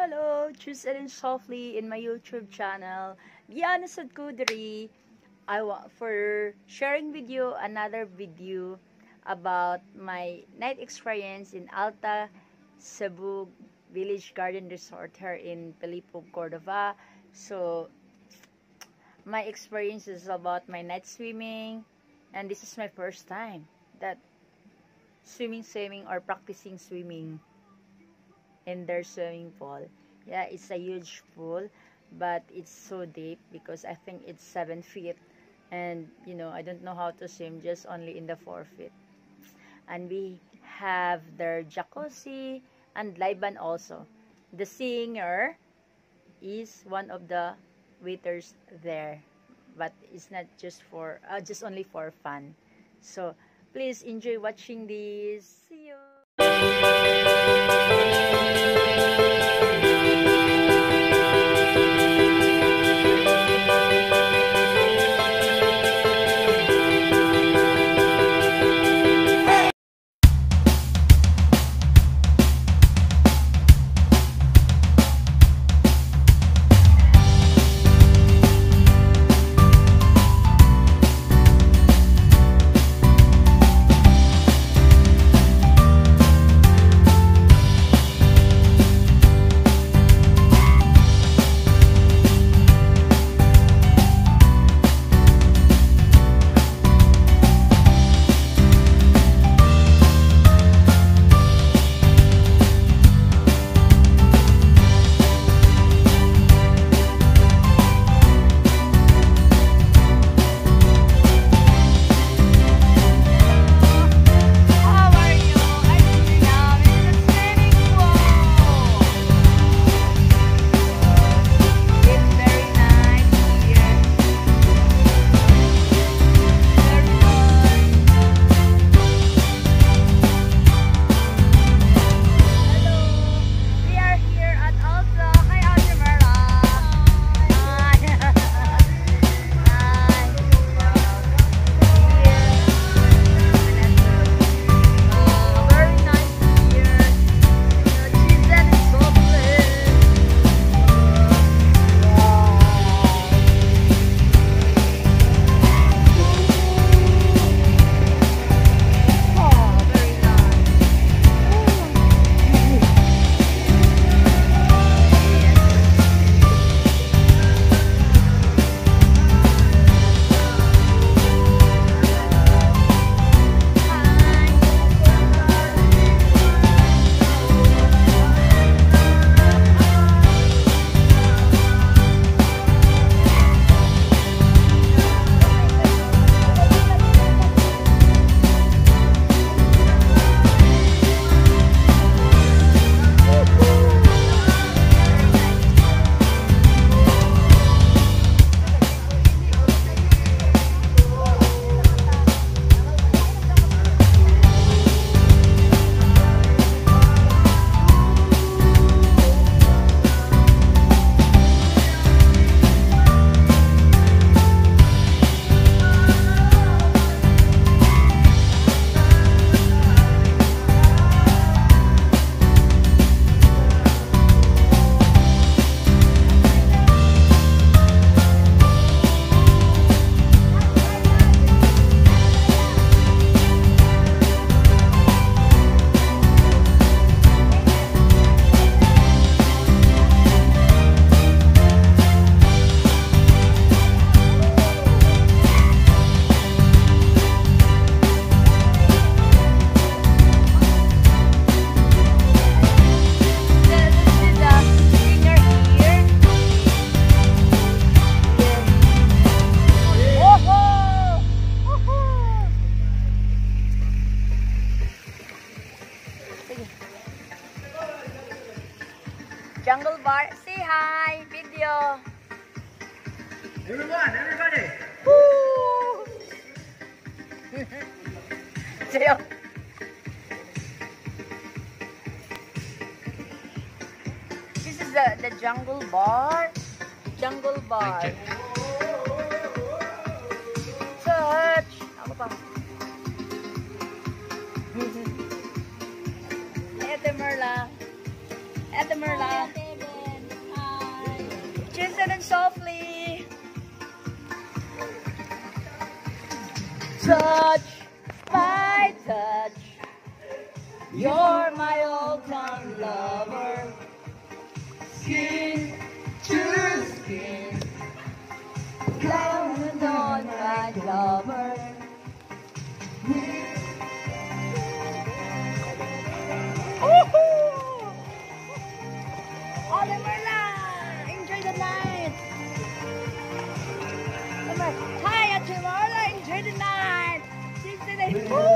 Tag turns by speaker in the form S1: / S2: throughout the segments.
S1: Hello, choose and softly in my YouTube channel. Biana sad ko diri. I want for sharing with you another video about my night experience in Alta Cebu Village Garden Resort here in Pilipog, Cordova. So my experience is about my night swimming, and this is my first time that swimming or practicing swimming in their swimming pool. Yeah, it's a huge pool, but it's so deep because I think it's 7 feet, and you know, I don't know how to swim, just only in the 4 feet. And we have their jacuzzi and live band also. The singer is one of the waiters there, but it's not just for just only for fun. So please enjoy watching this. See you. Jungle Bar, say hi, video.
S2: Everybody.
S1: Woo! This is the Jungle Bar. Jungle Bar. Search. Ako pa. Ate Merla. Gentle and softly. Touch by touch. You're my all-time lover. Skin to skin. Come on, my lover. Oliver lang! Enjoy the night! Hi, Ate Marla! Enjoy the night! She's today!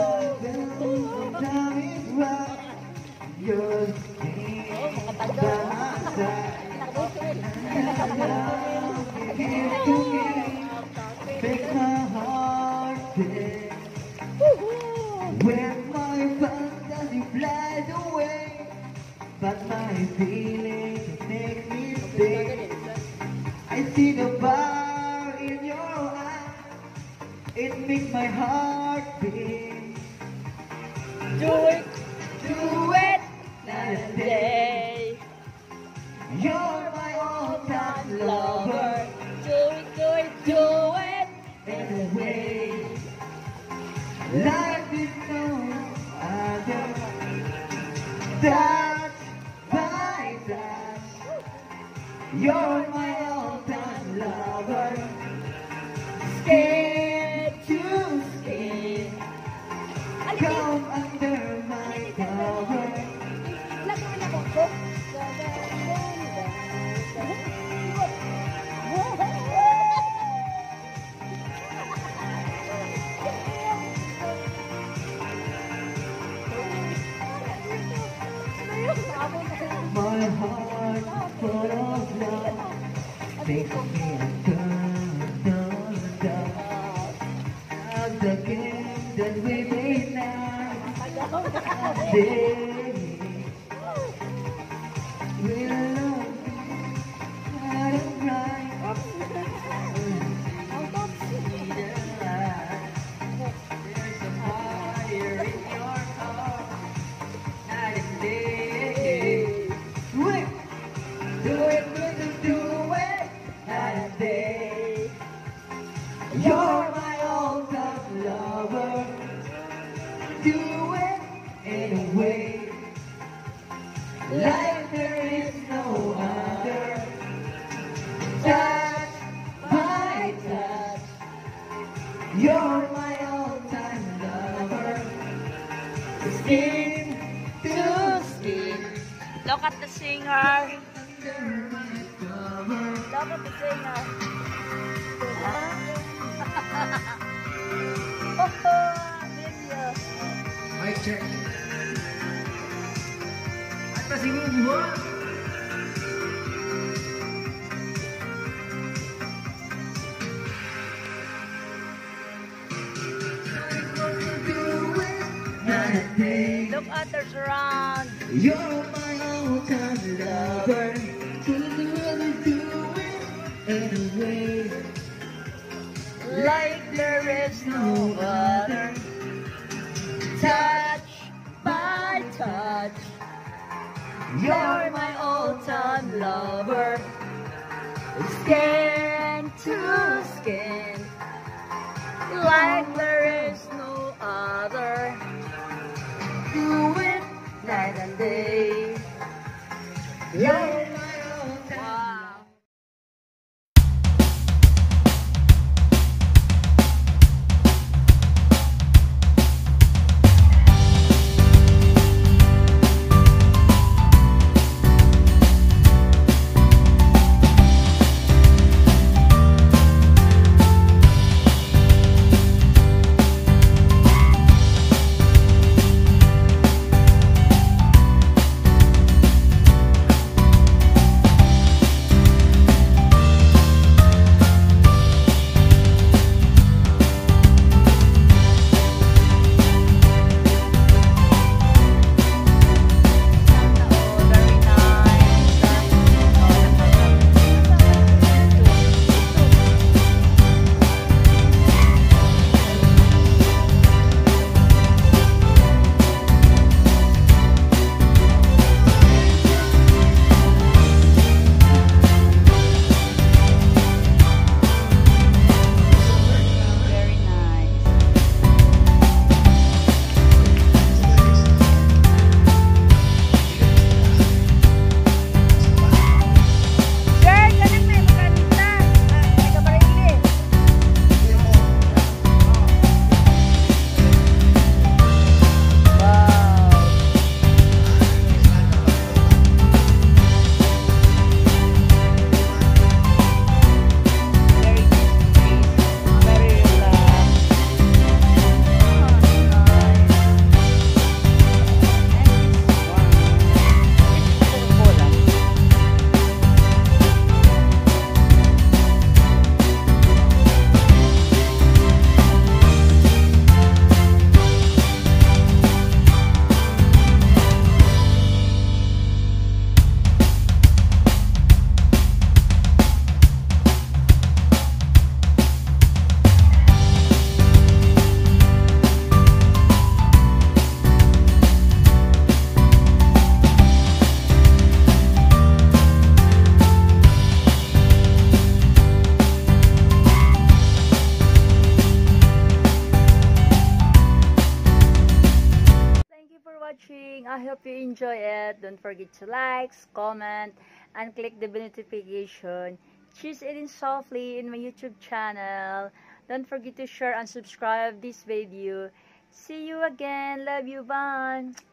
S2: Make my heart beat. When my fantasy flies away, but my feelings make me stay. I see the fire in your eyes. It makes my heart beat.
S1: Do it! Do it! Night day!
S2: You're my all-time lover.
S1: Do it! Do it! Do it!
S2: Anyway, life is no other. Touch by touch. You're my all-time lover. Skin to skin. Come under my cover. My heart full of love. Take me and turn of the game that we made now. Day we'll love out of right. There's a fire in your heart. Night and day. Do it, do it, do it, night and day. You're my all-time lover. Do it anyway. Like there is no other. Touch by touch. You're my all-time lover. Skin to skin.
S1: Look at the singer!
S2: Under my cover.
S1: Look at the singer! Video!
S2: Mic check. At pa sinubuhan.
S1: Look at the surround!
S2: You're my all-time lover. Do it anyway.
S1: Like there is no other. Touch by touch. You're my all-time lover. Skin to skin. Like there is no other. Do it night and day. You're my all-time. Wow. I hope you enjoy it. Don't forget to like, comment, and click the bell notification. Choose Eating Softly in my YouTube channel. Don't forget to share and subscribe this video. See you again. Love you. Bye.